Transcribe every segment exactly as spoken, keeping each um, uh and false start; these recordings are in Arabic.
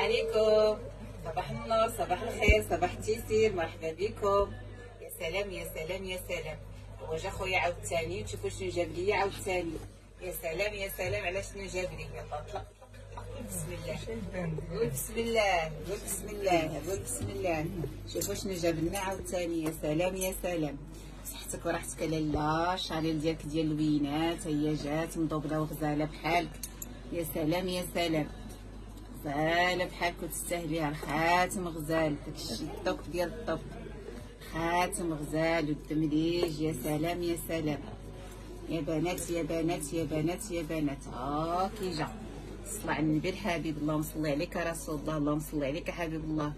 عليكم. صباح النور، صباح الخير، صباح التيسير، مرحبا بكم. يا سلام يا سلام يا سلام. هو جا خويا عاوتاني، تشوفوا شنو جاب ليا عاوتاني. يا سلام يا سلام على شنو جاب لي. يلا طلق بسم الله، قول بسم الله، قول بسم الله، قول بسم الله. شوفوا شنو جاب لنا عاوتاني. يا سلام يا سلام. صحتك وراحتك لالا. الشاليل ديالك ديال الوينات هي جات مضوبله وغزاله بحالك. يا سلام يا سلام، غزاله بحالك وتستاهليها. الخاتم غزال، داكشي الطوب ديال الطوب، خاتم غزال والدمليج. يا سلام يا سلام يا بنات يا بنات يا بنات يا بنات. ها كي جا. صلى على النبي الحبيب، اللهم صل عليك يا رسول الله، اللهم صل عليك يا حبيب الله.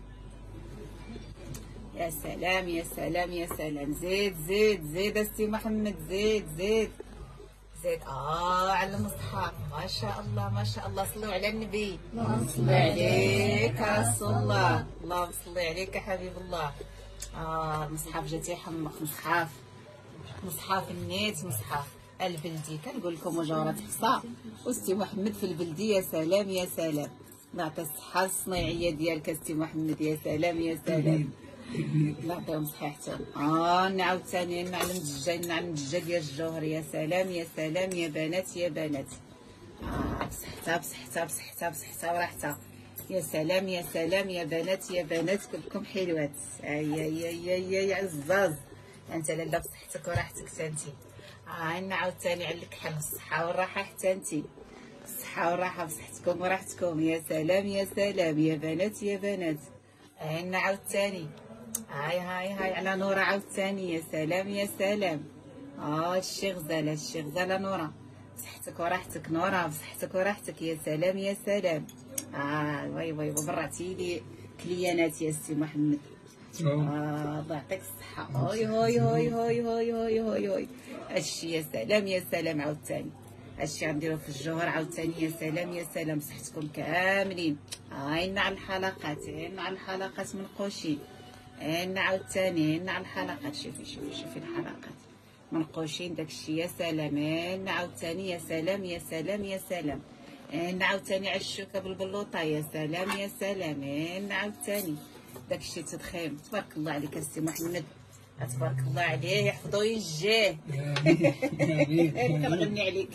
يا سلام يا سلام يا سلام. زيد زيد زيد استي محمد، زيد زيد زيد. اه على المصحف، ما شاء الله ما شاء الله. صلوا على النبي، اللهم صل عليك يا رسول الله، اللهم صل عليك يا حبيب الله. اه المصحف جا تيحمق. مصحف مصحف النيت، مصحف البلدي. كنقول لكم وجورة حصى وستي محمد في البلدي. يا سلام يا سلام. نعطي الصحة الصناعية ديالك استي محمد. يا سلام يا سلام. الله يعطيهم صحيحتهم. اه نعاود ثاني نعلم الدجاج، نعلم الدجاج ديال الجوهر. يا سلام يا سلام يا بنات يا بنات. اه بصحتها بصحتها بصحتها بصحتها وراحتها. يا سلام يا سلام يا بنات يا بنات. كلكم حلوات. يا يا يا يا يا عزاز. انت لاله بصحتك وراحتك تانتي. اه نعاود ثاني على الكحل الصحه والراحه حتى انتي. الصحه والراحه بصحتكم وراحتكم. يا سلام يا سلام يا بنات يا بنات. اه نعاود ثاني. هاي هاي هاي على نورة عاوتاني. يا سلام يا سلام. اه الشي غزاله، الشي غزاله نورة. بصحتك وراحتك نورة، بصحتك وراحتك. يا سلام يا سلام. اه وي وي برعتي لي كليانات يا سي محمد. اه الله يعطيك الصحة. هوي هوي هوي هوي هوي هوي هوي هوي. هادشي يا سلام يا سلام عاوتاني. هادشي غنديرو في الجوهر عاوتاني. يا سلام يا سلام. صحتكم كاملين. هاينا على الحلقات، هاينا على الحلقات منقوشين. هنا عاوتاني هنا على الحلقات. شوفي شوفي شوفي الحلقات منقوشين داكشي. يا سلام. هنا عاوتاني. يا سلام يا سلام يا سلام. هنا عاوتاني على الشوكه بالبلوطه. يا سلام يا سلام. هنا عاوتاني داكشي تدخيم. تبارك الله عليك السي محمد، تبارك الله عليه. يحفظو يجيه. كنغني عليك.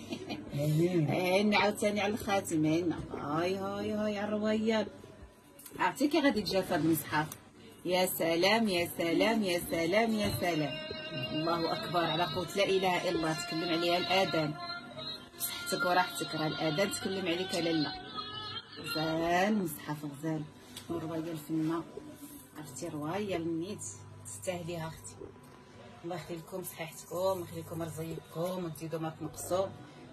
هنا عاوتاني على الخاتم. هنا هاي هاي هاي على الرويال. عرفتي كي غادي تجا في هاد المصحف. يا سلام يا سلام يا سلام يا سلام. الله اكبر على قوه لا اله الا الله. تكلم عليها الاذان. صحتك وراحتك. راه الاذان تكلم عليك لالا. غزال مصحف غزال. روايه الفنه. عرفتي روايه النيت تستاهليها اختي. الله يخلي لكم صحيحتكم ويخلي لكم رزقكم وتزيدوا ما تنقصوا.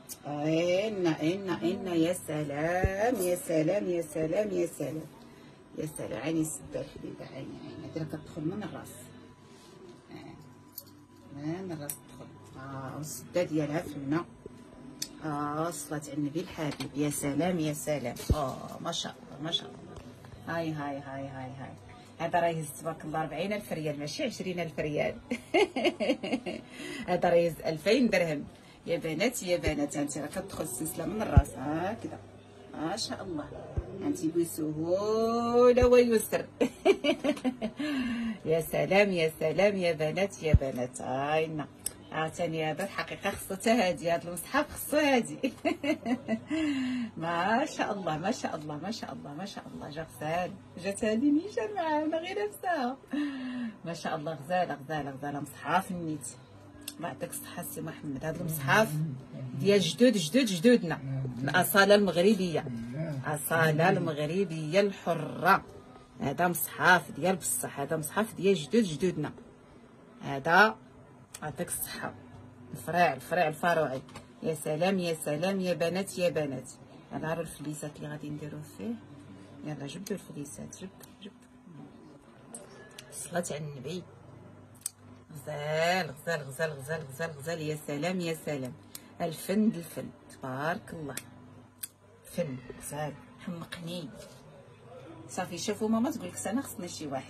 إنا إنا إنا. يا سلام يا سلام يا سلام يا سلام يا سلام. عيني سده الحبيبه، عيني عيني. هادي راه كتدخل من الراس. اه من الراس تدخل. اه والسده ديالها فنه. اه صلاة على النبي الحبيب. يا سلام يا سلام. اه ما شاء الله ما شاء الله. هاي هاي هاي هاي هاي. هذا راه يهز تبارك الله أربعين ألف ريال ماشي عشرين ألف ريال. هذا راه يهز ألفين درهم. يا بنات يا بنات. هانتي راه كتدخل السلسله من الراس هكذا. ما شاء الله. هانتي بسهوله ويسر. يا سلام يا سلام يا بنات يا بنات. هاينا عاوتاني هذا الحقيقه خصو تا هادي. هذا المصحف خصو هادي. ما شاء الله ما شاء الله ما شاء الله ما شاء الله. جا غزال. جات هادي نيشان معانا غير نفسها. ما شاء الله غزاله غزاله غزاله. مصحف النيت. الله يعطيك الصحة السي محمد. هذا المصحف ديال جدود جدود جدودنا. الأصالة المغربية، الأصالة المغربية الحرة. هذا مصحف ديال بصح. هذا مصحف ديال جدود جدودنا. هذا يعطيك الصحة. الفريع الفريع الفروعي. يا سلام يا سلام يا بنات يا بنات. هذا راه الفليسات اللي غادي نديرو فيه. يلا جبدو الفليسات. جبدو جبدو. صلاة على النبي. غزال غزال غزال غزال غزال غزال. يا سلام يا سلام. الفن الفن تبارك الله. فن غزال. حمقني صافي. شوفوا ماما تقول لك انا خصنا شي واحد.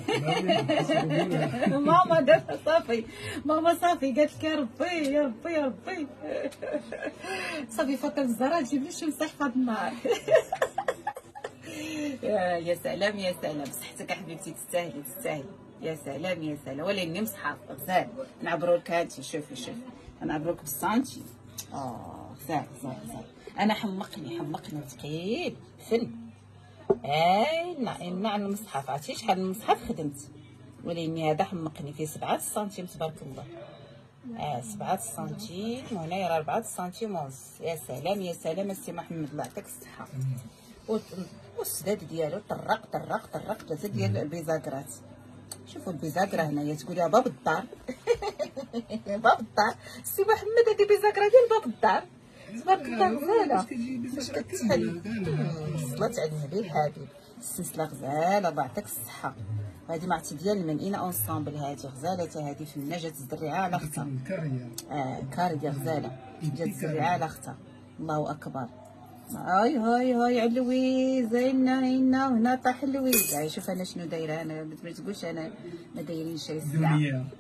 ماما دابا صافي. ماما صافي قالت لك يا ربي يا ربي يا ربي. صافي فاطمه الزهراء تجيب لي شي مسح في هذا النهار. يا يا سلام يا سلام، صحتك حبيبتي، تستاهلي تستاهلي. يا سلام يا سلام، ولاني مصحف غزال. نعبروا لك هانتي، شوفي شوفي، نعبروا لك بالسانتي. اه غزال غزال غزال. انا حمقني حمقني ثقيل فن. اي نعم على المصحف، عرفتي شحال المصحف خدمت، ولاني هذا حمقني فيه سبعة سنتيم تبارك الله. اه سبعة سنتيم، وهنايا راه أربعة سنتيم ونص. يا سلام يا سلام السي محمد، الله يعطيك الصحة. والسداد ديالو طرق طرق طرق ثلاثة ديال البيزاكرات. شوفوا البيزاكرا هنايا تقوليها باب الدار. باب الدار السي محمد، هذه بيزاكرا ديال باب الدار تبارك الله. غزاله فاش كتحل الصلاة على النبي الحبيب. السلسله غزاله، الله يعطيك الصحه. هذه ما عرفتي ديال من اين اونصامبل، هذه غزاله حتى هذه فنه، جات زريعه على اختها. اه كاريه غزاله، جات زريعه على اختها. الله اكبر. هاي هاي هاي علويزه، هنا هنا هنا طاح اللويز. هاي شوف انا شنو دايره، انا ما تقولش انا ما دايرينش شي السلعه.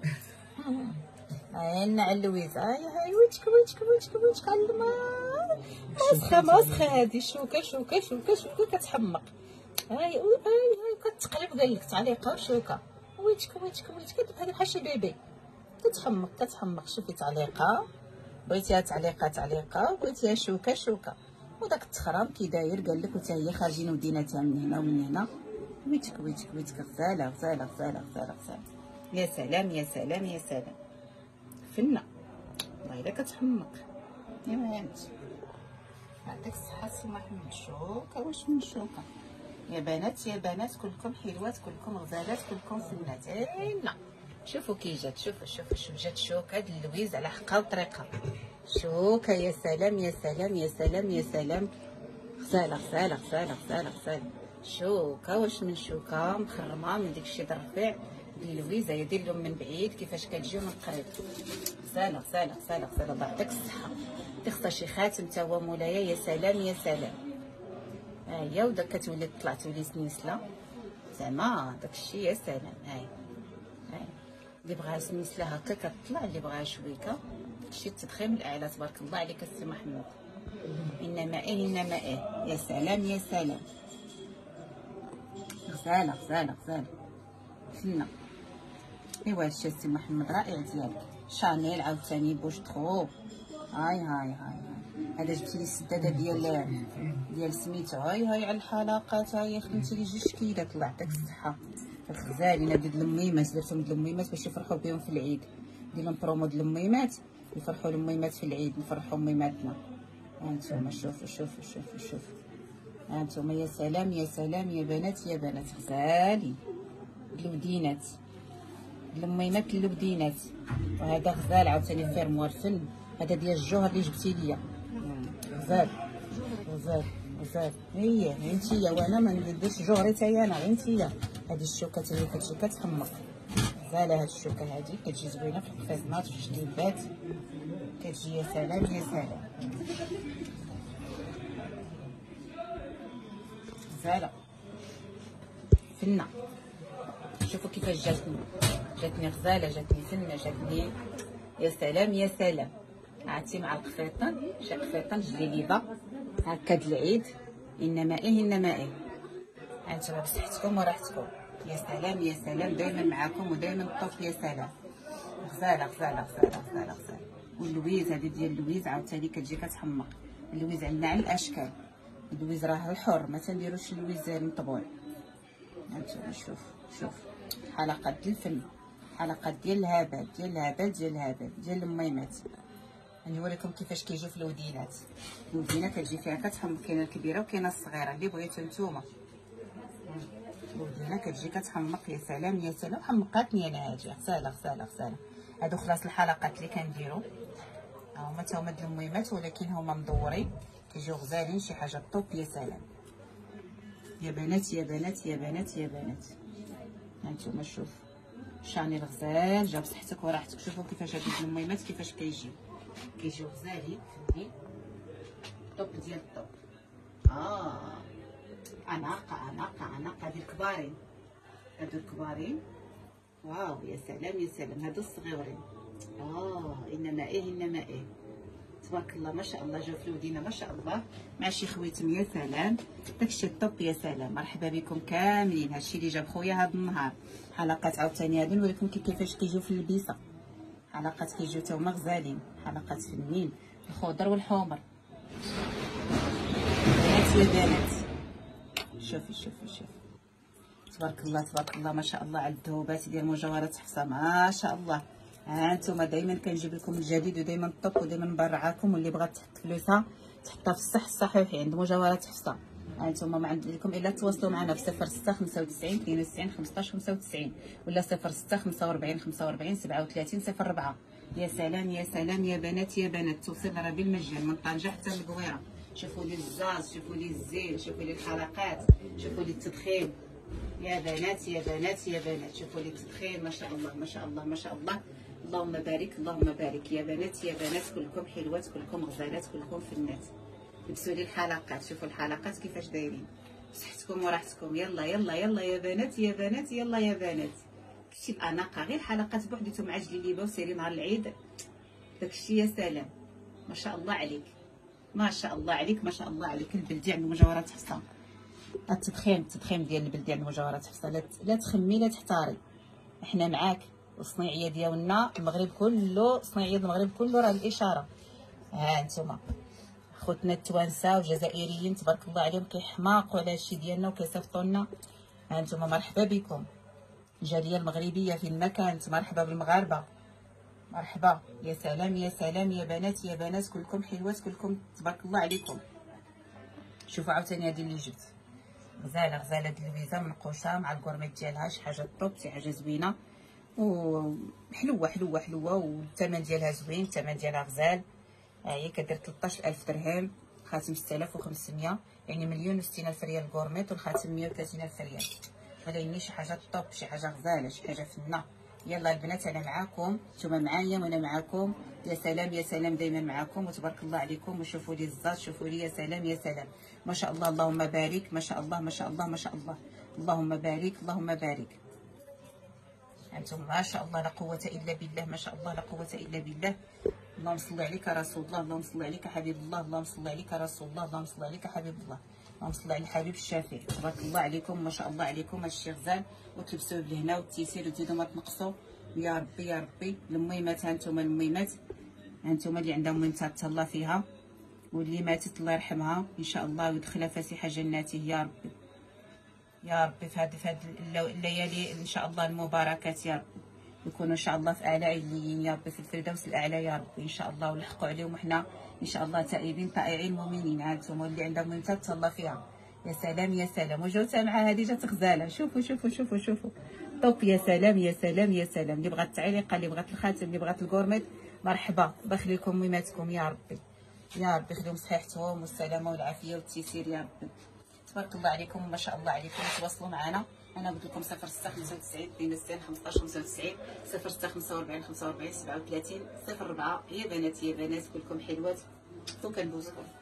هاي هنا على اللويز. هاي هاي ويتشك ويتشك ويتشك ويتشك على الماء. مسخه مسخه هادي، شوكه شوكه شوكه شوكه كتحمق. هاي هاي هاي كتقلب، قال لك تعليقه وشوكه ويتشك ويتشك ويتشك بحال بحال شي بيبي كتحمق كتحمق. شوفي تعليقه، بغيتيها تعليقه تعليقه، بغيتيها شوكه شوكه. وداك التخرام كي داير قال لك، وتا هي خارجين وديناتها من هنا ومن هنا. ويتك ويتك ويتك غزاله غزاله غزاله غزاله غزاله. يا سلام يا سلام يا سلام فنه، والله الا كتحمق. يا بنات يعطيك الصحه سي محمد. شوكه واش من شوكه. يا بنات يا بنات كلكم حلوات، كلكم غزالات، كلكم فنات. اينا شوفوا كي جات، شوفوا شوفوا شوف جات شوكه د اللويز على حقها وطريقها. شوكه يا سلام يا سلام يا سلام يا سلام. غزاله غزاله غزاله غزاله غزاله. شوكه واش من شوكه مخرمه من داكشي د الرفيع د اللويز. هي دير لهم من بعيد كيفاش كتجي ومن قريب. غزاله غزاله غزاله غزاله، الله يعطيك الصحه. تخصها شي خاتم تا هو مولايا. يا سلام يا سلام. ها هي وداك كتولي طلع تولي سنيسله زعما داكشي. يا سلام. هاي هاي اللي بغاها سنيسله هكا كتطلع، اللي بغاها شويكه. داكشي التضخيم الاعلى تبارك الله عليك السي محمود. انما ايه انما ايه. يا سلام يا سلام. غزاله غزاله غزاله فنه. ايوا هادشي السي محمد رائع ديالك. شانيل عاوتاني بوش تخو. هاي هاي هاي هذا جبتي لي السداده ديال ديال سميتو. هاي هاي على الحلقات. هاي خدمتي لي جوج كيلات، الله يعطيك الصحه. غزالين هاد الميمات، درتهم د الميمات باش يفرحوا بهم في العيد. ندير لهم برومو د الميمات يفرحوا الميمات في العيد، نفرحوا ميماتنا. هانتوما شوفوا شوفوا شوفوا شوفوا. هانتوما يا سلام يا سلام يا بنات يا بنات. غزالين الودينات، الميمات الودينات. وهذا غزال عاوتاني فيرموار فن. هذا ديال الجوهر اللي جبتي ليا. غزال غزال غزال. هي غير نتيا، وانا ما نديرش جوهري تايا انا، غير نتيا. هذه الشوكه تاهي كتجي كتحمق. غزاله هاد الشوكه هادي كتجي زوينه في القفازمات وفي الجليبات كتجي. يا سلام يا سلام. غزاله فنه. شوفوا كيفاش جاتني، جاتني غزاله، جاتني فنه، جاتني. يا سلام يا سلام. عرفتي مع القفيطان، شي قفيطان جليبه هكا د العيد. انما ايه انما ايه. هانتوما بصحتكم وراحتكم. يا سلام يا سلام، دائما معاكم ودائما الطوف. يا سلام. غزاله غزاله غزاله غزاله غزاله. واللويز هذه ديال اللويز عاوتاني كتجي كتحمق. اللويز عندنا على الاشكال. اللويز راه الحر، ما تنديروش اللويز مطبوع. هانتوما شوف شوف حلقات ديال الفن، حلقات ديال الهبل ديال الهبل ديال الهبل ديال الميمات. نوريكم كيفاش كيجيو في الودينات. الودينه كتجي فيها كتحمق، كاينه الكبيره وكاينه الصغيره اللي بغيتو نتوما. الودينه كتجي كتحمق. يا سلام يا سلام. حمقاتني انا هادي. غزاله غزاله غزاله. هادو خلاص الحلقات اللي كنديرو، هما تا هما د الميمات ولكن هما مدورين كيجيو غزالين، شي حاجه طوب. يا سلام يا بنات يا بنات يا بنات يا بنات. هانتوما شوف شاني الغزال جاب صحتك وراحتك. شوفوا كيفاش هاد الميمات كيفاش كيجيو كيجيو غزالين فهمتي. طوب ديال الطوب. اه عناقه عناقه عناقه. هادو الكبارين، هادو الكبارين. واو يا سلام يا سلام. هادو الصغيورين. اه انما ايه انما ايه تبارك الله ما شاء الله. جاو في الودينه ما شاء الله مع شي خويتم يا سلام. داكشي الطوب يا سلام. مرحبا بكم كاملين. هادشي اللي جاب خويا هاد النهار. حلقات عاوتاني هادو نوريكم كيفاش كيجيو في اللبسه. حلقات كيجيو تا هما غزالين. حلقات فنين الخضر والحمر. بنات يا بنات شوفي شوفي شوفي تبارك الله تبارك الله ما شاء الله على الذهوبات ديال مجوهرات حفصه ما شاء الله. ها انتم دائما كنجيب لكم الجديد ودائما الطب ودائما نبرعاكم. واللي بغات تحط فلوسها تحطها في الصح الصحيحي عند مجوهرات حفصه. ها انتم ما عندكم الا تواصلوا معنا في صفر ستة خمسة وتسعين اثنين وتسعين خمسطاش خمسة وتسعين ولا صفر ستة خمسة وأربعين خمسة وأربعين سبعة وثلاثين صفر أربعة. يا سلام يا سلام يا بنات يا بنات. توصيل راه بالمجان من طنجه حتى للقويره. شوفوا لي الزاز شوفوا لي الزين شوفوا لي الحلقات شوفوا لي التدخين يا بنات يا بنات يا بنات. شوفوا لي التدخين ما شاء الله ما شاء الله ما شاء الله. اللهم بارك اللهم بارك يا بنات يا بنات. كلكم حلوات كلكم غزالات كلكم فنات. لبسوا لي الحلقات. شوفوا الحلقات كيفاش دايرين بصحتكم وراحتكم. يلا يلا يلا يا بنات يا بنات يلا يا بنات. داكشي الاناقه غير الحلقات بوحديتهم مع جليبه وسيري نهار العيد. داكشي يا سلام ما شاء الله عليك ما شاء الله عليك ما شاء الله عليك. البلدي عند مجوهرات حفصه. التدخين التدخين ديال البلدي عند مجوهرات حفصه. لا لا تخمي لا تحتاري. احنا معاك. والصناعيه ديالنا المغرب كله صناعيه المغرب كله راه الاشاره. ها انتم خوتنا التوانسه والجزائريين تبارك الله عليهم كيحماقوا على هادشي ديالنا وكيصيفطوا لنا. ها انتم مرحبا بكم. الجاليه المغربيه في المكان مرحبا بالمغاربه مرحبا. يا سلام يا سلام يا بنات يا بنات. كلكم حلوات كلكم تبارك الله عليكم. شوفوا عاوتاني هذه اللي جبت غزاله غزاله د اللويزه منقوشه مع الكورميت ديالها. شي حاجه طوب شي حاجه زوينه وحلوه حلوه حلوه. والثمن ديالها زوين الثمن ديالها غزال. ها هي كدير ثلاثطاش ألف درهم. خاتم ستة آلاف وخمسمية يعني مليون وستين ألف ريال الكورميت. والخاتم مية وثلاثين ألف ريال. غاليني شي حاجه طوب شي حاجه غزاله شي حاجه فنه. يلا البنات انا معاكم نتوما معايا وانا معاكم. يا سلام يا سلام دائما معاكم وتبارك الله عليكم. وشوفوا لي الزاد شوفوا لي يا سلام يا سلام ما شاء الله. اللهم بارك ما شاء الله ما شاء الله ما شاء الله. اللهم بارك اللهم بارك. انتم ما شاء الله لا قوه الا بالله ما شاء الله لا قوه الا بالله. اللهم صل عليك رسول الله اللهم صل عليك حبيب الله اللهم صل عليك رسول الله اللهم صل عليك حبيب الله اللهم صل على الحبيب الشافع. تبارك الله عليكم ما شاء الله عليكم. هادشي غزال وتلبسوه بالهنا والتيسير وتزيدوا ما تنقصوا يا ربي يا ربي. الميمات ها انتم الميمات ها انتم اللي عندها ميمتات تهلا فيها واللي ماتت الله يرحمها ان شاء الله ويدخلها فسيح جناته يا ربي يا ربي. في هاد في هاد الليالي ان شاء الله المباركات يا ربي يكونوا ان شاء الله في اعلى عليين يا ربي في الفردوس الاعلى يا ربي ان شاء الله. ولحقوا عليهم وحنا ان شاء الله تائبين طائعين مؤمنين. هانتوما اللي عندهم ميمتات تهلا فيها. يا سلام يا سلام. وجوتها مع هذه جات غزاله. شوفوا شوفوا شوفوا شوفوا طوب يا سلام يا سلام يا سلام. اللي بغات التعليقه اللي بغات الخاتم اللي بغات الكورميت مرحبا. بخلي لكم ميماتكم يا ربي يا ربي. خليهم صحيحتهم والسلامه والعافيه والتيسير يا ربي. تبارك الله عليكم ما شاء الله عليكم. تواصلوا معنا. انا قلت لكم صفر ستة خمسة وتسعين اثنين وتسعين خمسطاش خمسة وتسعين صفر ستة خمسة وأربعين خمسة وأربعين سبعة وثلاثين صفر أربعة. يا بنات يا بنات كلكم حلوات وكنبوسكم.